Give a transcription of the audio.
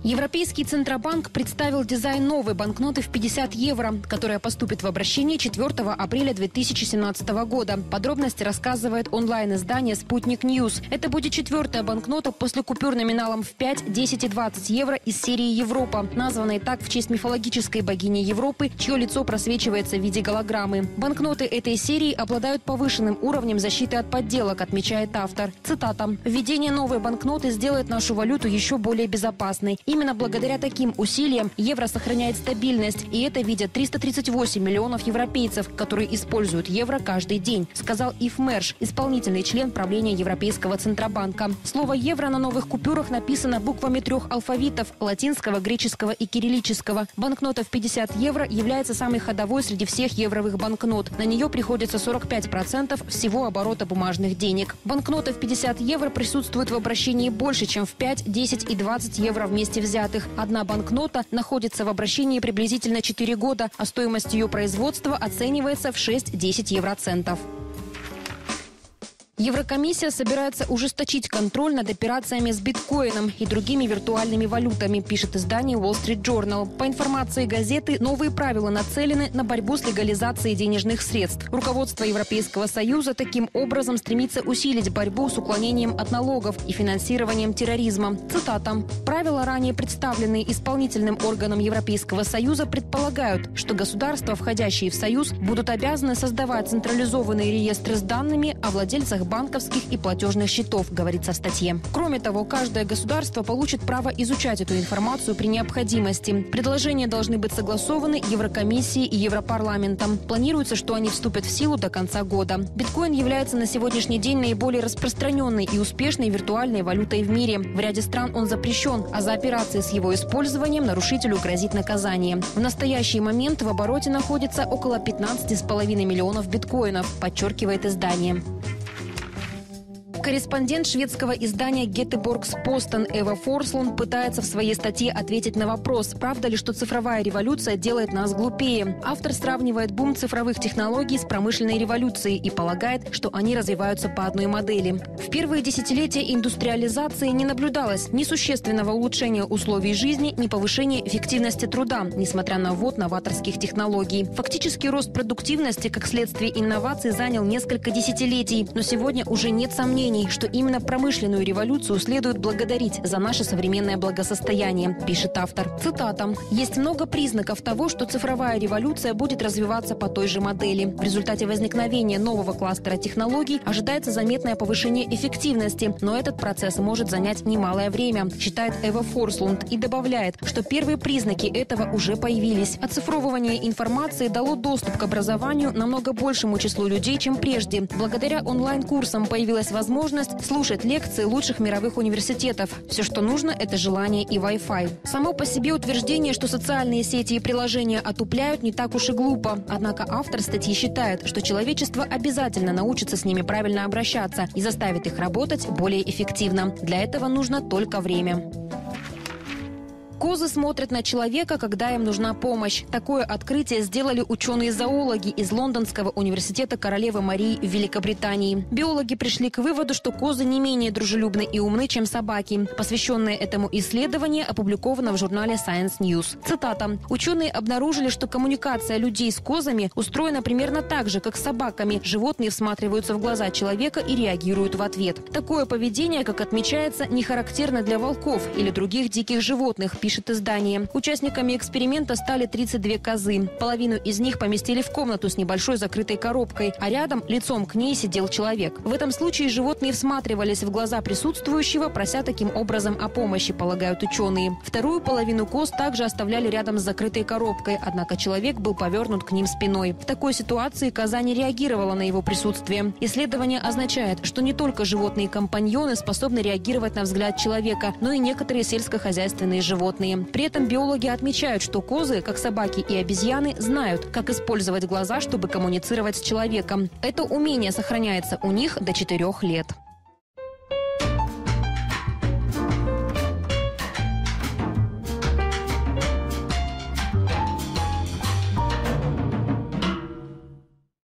Европейский Центробанк представил дизайн новой банкноты в 50 евро, которая поступит в обращение 4 апреля 2017 года. Подробности рассказывает онлайн-издание «Спутник Ньюс». Это будет 4-я банкнота после купюр номиналом в 5, 10 и 20 евро из серии «Европа», названной так в честь мифологической богини Европы, чье лицо просвечивается в виде голограммы. Банкноты этой серии обладают повышенным уровнем защиты от подделок, отмечает автор. Цитата. «Введение новой банкноты сделает нашу валюту еще более безопасной. Именно благодаря таким усилиям евро сохраняет стабильность, и это видят 338 миллионов европейцев, которые используют евро каждый день», сказал Ив Мерш, исполнительный член правления Европейского Центробанка. Слово «евро» на новых купюрах написано буквами 3 алфавитов – латинского, греческого и кириллического. Банкнота в 50 евро является самой ходовой среди всех евровых банкнот. На нее приходится 45% всего оборота бумажных денег. Банкнота в 50 евро присутствует в обращении больше, чем в 5, 10 и 20 евро вместе взятых. Одна банкнота находится в обращении приблизительно 4 года, а стоимость ее производства оценивается в 6-10 евроцентов. Еврокомиссия собирается ужесточить контроль над операциями с биткоином и другими виртуальными валютами, пишет издание Wall Street Journal. По информации газеты, новые правила нацелены на борьбу с легализацией денежных средств. Руководство Европейского Союза таким образом стремится усилить борьбу с уклонением от налогов и финансированием терроризма. Цитата. «Правила, ранее представленные исполнительным органом Европейского Союза, предполагают, что государства, входящие в Союз, будут обязаны создавать централизованные реестры с данными о владельцах банковских и платежных счетов», говорится в статье. Кроме того, каждое государство получит право изучать эту информацию при необходимости. Предложения должны быть согласованы Еврокомиссией и Европарламентом. Планируется, что они вступят в силу до конца года. Биткоин является на сегодняшний день наиболее распространенной и успешной виртуальной валютой в мире. В ряде стран он запрещен, а за операции с его использованием нарушителю грозит наказание. В настоящий момент в обороте находится около 15,5 миллионов биткоинов, подчеркивает издание. Корреспондент шведского издания Göteborgs-Posten Эва Форслунд пытается в своей статье ответить на вопрос, правда ли, что цифровая революция делает нас глупее. Автор сравнивает бум цифровых технологий с промышленной революцией и полагает, что они развиваются по одной модели. В первые десятилетия индустриализации не наблюдалось ни существенного улучшения условий жизни, ни повышения эффективности труда, несмотря на ввод новаторских технологий. Фактически рост продуктивности как следствие инноваций занял несколько десятилетий, но сегодня уже нет сомнений, что именно промышленную революцию следует благодарить за наше современное благосостояние, пишет автор. Цитата. «Есть много признаков того, что цифровая революция будет развиваться по той же модели. В результате возникновения нового кластера технологий ожидается заметное повышение эффективности, но этот процесс может занять немалое время», считает Эва Форслунд и добавляет, что первые признаки этого уже появились. Оцифровывание информации дало доступ к образованию намного большему числу людей, чем прежде. Благодаря онлайн-курсам появилась возможность слушать лекции лучших мировых университетов. Все, что нужно, это желание и Wi-Fi. Само по себе утверждение, что социальные сети и приложения отупляют, не так уж и глупо. Однако автор статьи считает, что человечество обязательно научится с ними правильно обращаться и заставит их работать более эффективно. Для этого нужно только время. Козы смотрят на человека, когда им нужна помощь. Такое открытие сделали ученые-зоологи из Лондонского университета королевы Марии в Великобритании. Биологи пришли к выводу, что козы не менее дружелюбны и умны, чем собаки. Посвященное этому исследование опубликовано в журнале Science News. Цитата. «Ученые обнаружили, что коммуникация людей с козами устроена примерно так же, как с собаками. Животные всматриваются в глаза человека и реагируют в ответ. Такое поведение, как отмечается, не характерно для волков или других диких животных», пишет издание. Участниками эксперимента стали 32 козы. Половину из них поместили в комнату с небольшой закрытой коробкой, а рядом, лицом к ней, сидел человек. В этом случае животные всматривались в глаза присутствующего, прося таким образом о помощи, полагают ученые. Вторую половину коз также оставляли рядом с закрытой коробкой, однако человек был повернут к ним спиной. В такой ситуации коза не реагировала на его присутствие. Исследование означает, что не только животные-компаньоны способны реагировать на взгляд человека, но и некоторые сельскохозяйственные животные. При этом биологи отмечают, что козы, как собаки и обезьяны, знают, как использовать глаза, чтобы коммуницировать с человеком. Это умение сохраняется у них до 4 лет.